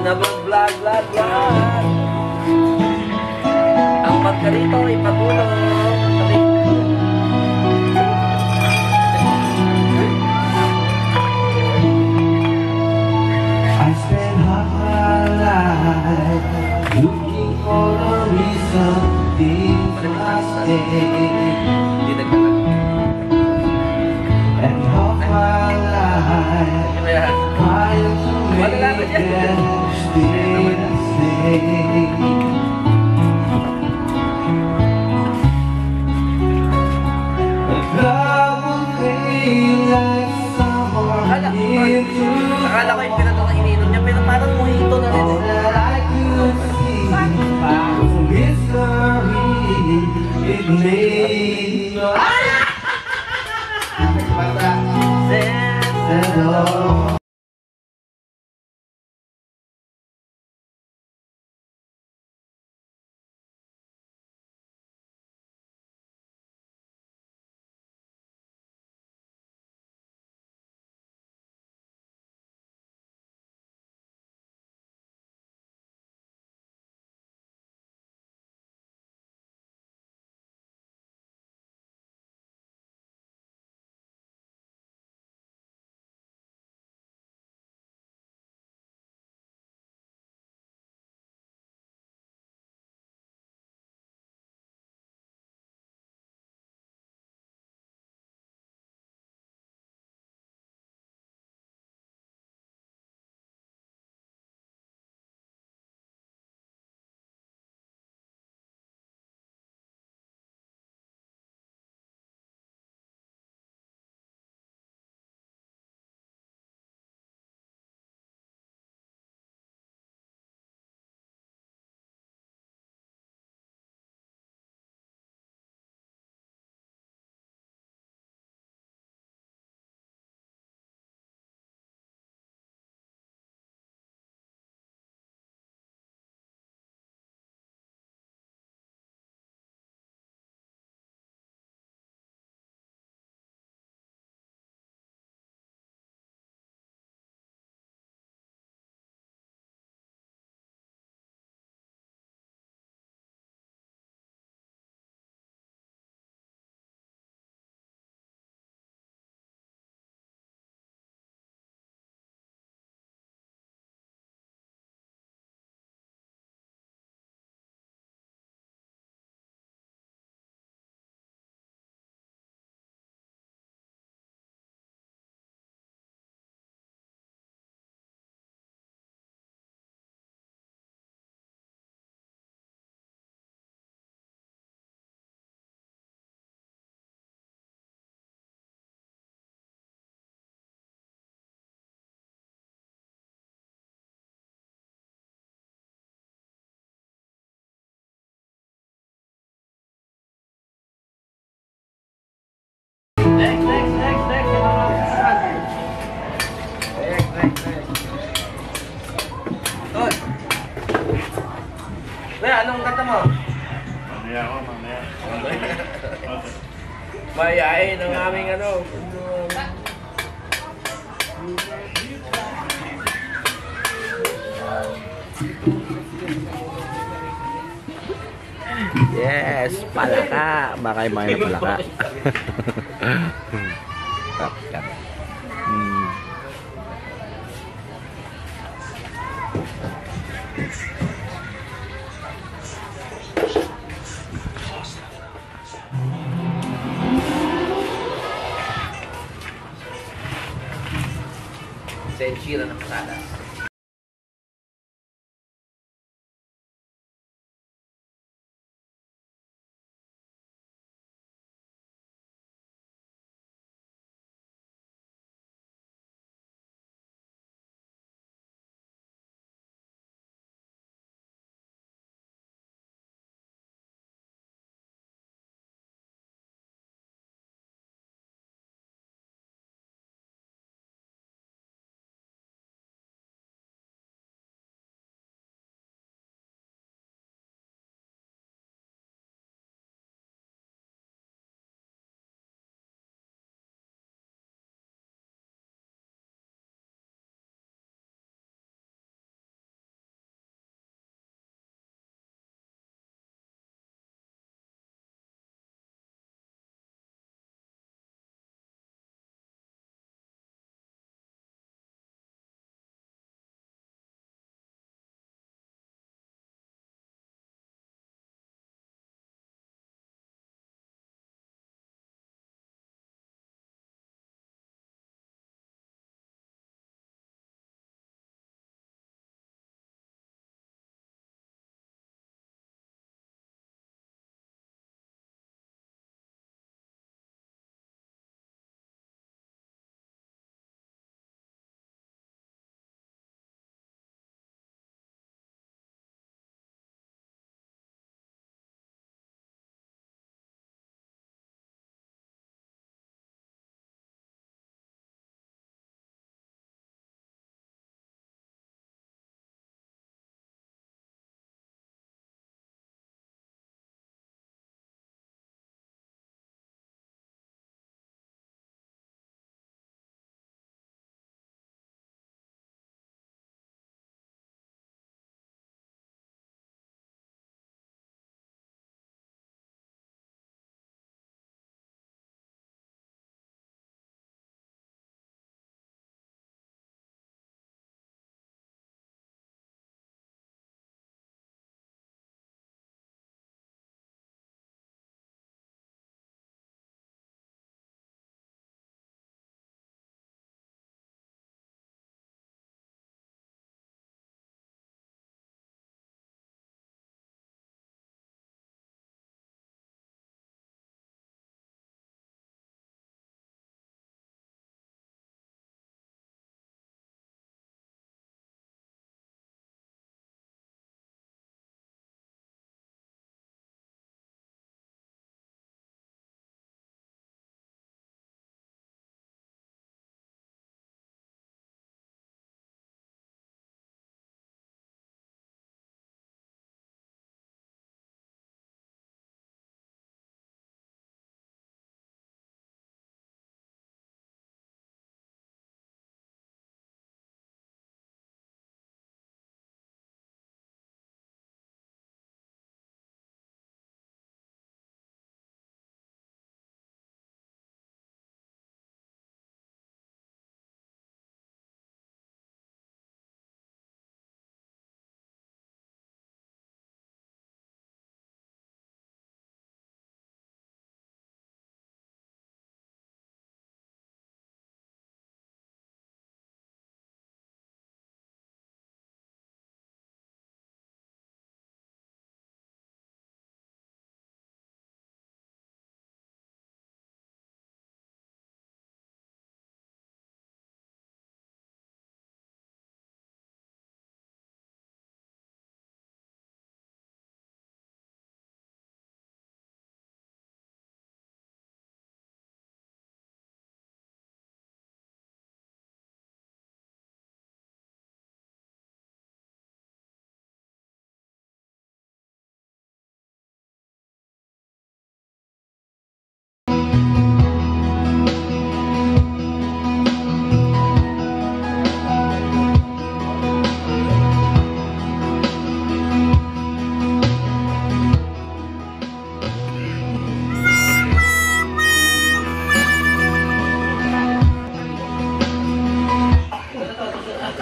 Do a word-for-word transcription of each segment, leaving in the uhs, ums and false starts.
Nabag vlog, vlog, vlog. Ang pagkarito ay pagulong. I spent half my life looking for a reason to stay, and half my life trying to make them stay the same. Akala ko yung pinatong na ininom niya, pero parang mojito na rin. It made no sense at all. Next, next, next, next. Next, next, next. Tol. Kuya, anong kanta mo? Mamaya ako, mamaya. Mayayain ang aming ano. Yes, palaka. Baka yung mga palaka. hmm. Senchira ng patadas.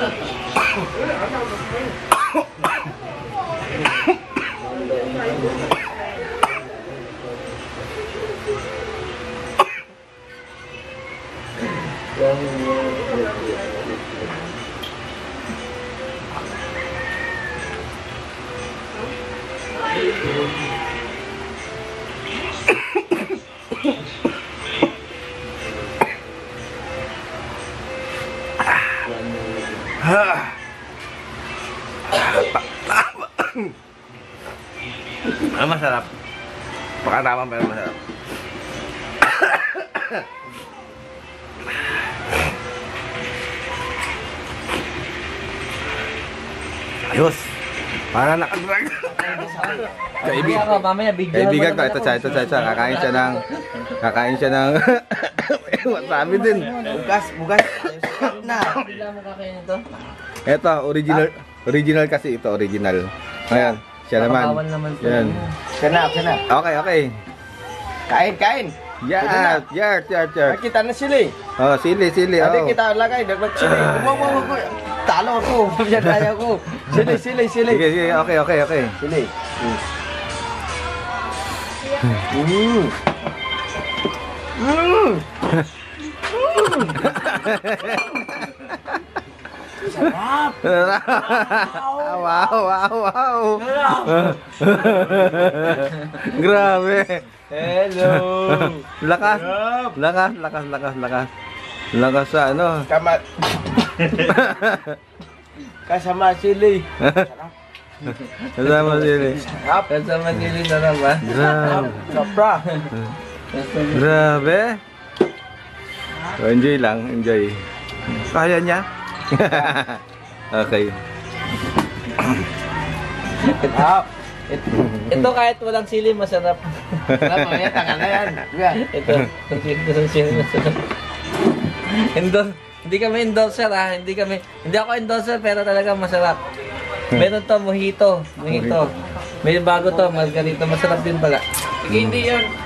Ah, masarap. Pakatama pero masarap. Ayos. Para nakadrag. Kaibig. Ako, mamaya bigyan Kaibigan ko, ito siya, ito siya, ito siya. Kakain siya ng, kakain siya ng, wasabi din. Bugas, bugas. Na. Bigla mo kakain ito? Ito, original, original kasi ito, original. Ayan, siya naman. Bawal naman po. Yan. Sana, sana. Okay, okay. Kain, kain. Yart, yart, yart, yart. Kita na sili. Oh, sili, sili, Tadi oh. kita lagay, dagdag sili. Wow, wow, wow. Talo ako. Yan kaya ko. Sili, sili, sili. Sige, sige, okay, okay, okay. Sili. Mm. Mm. Wow, wow, wow. Grabe. Hello. Lakas. Lakas, lakas, lakas, lakas. Lakas sa ano. Kamat. Kasama sili. Kasama sili. Sarap. Kasama sili sarap ba? Grabe. Sobra. Grabe. So, enjoy lang, enjoy. Kaya niya? Okay. Sarap. Ito kahit walang sili, masarap. Mamaya tangan na yan. Ito, ang sili masarap. Endor, hindi kami endorser ah, hindi kami, hindi ako endorser pero talaga masarap. Meron to, mojito, mojito. May bago to, margarita, masarap din pala. Sige, hindi yun.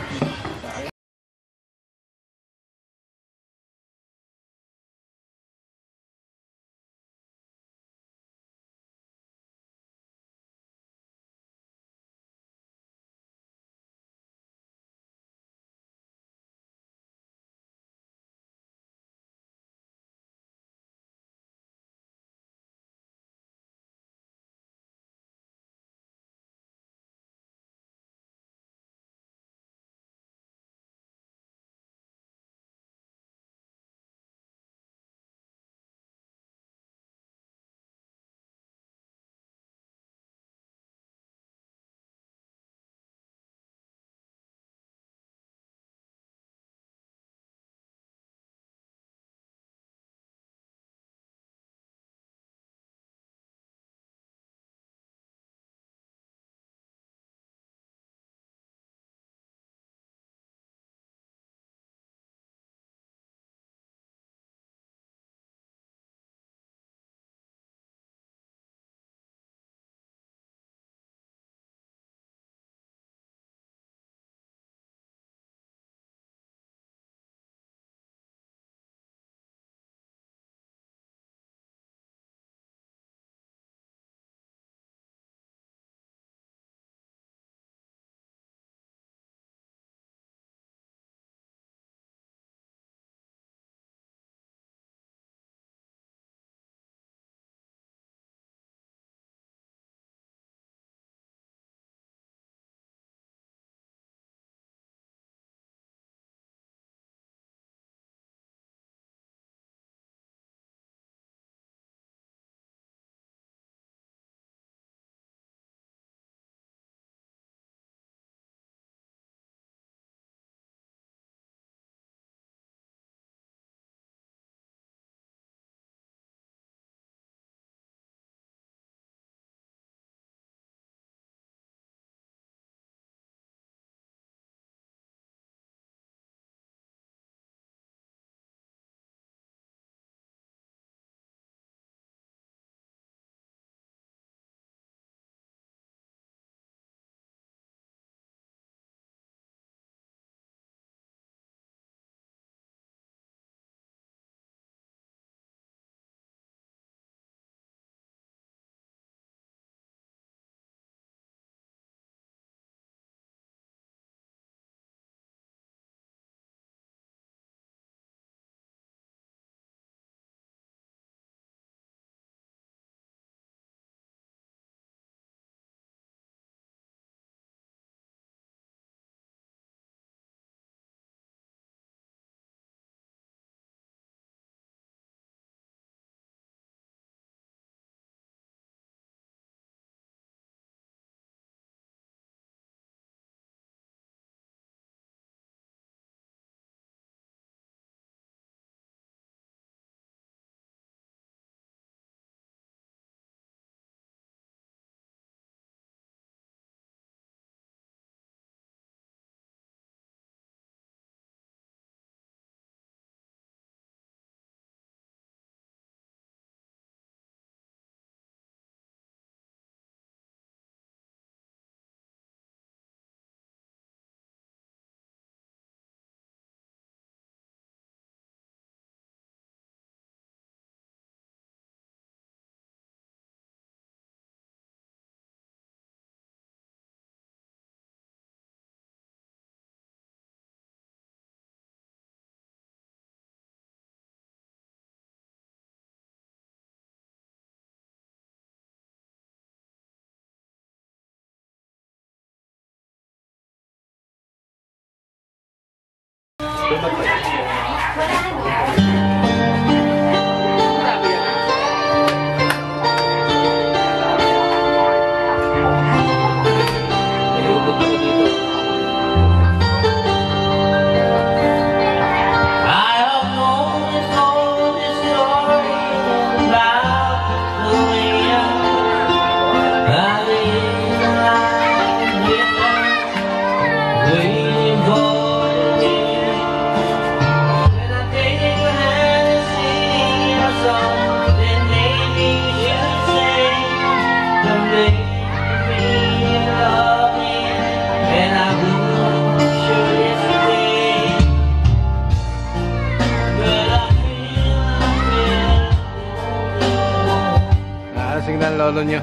lasing ng lolo nyo.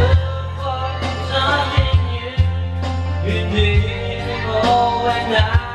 You need to go and I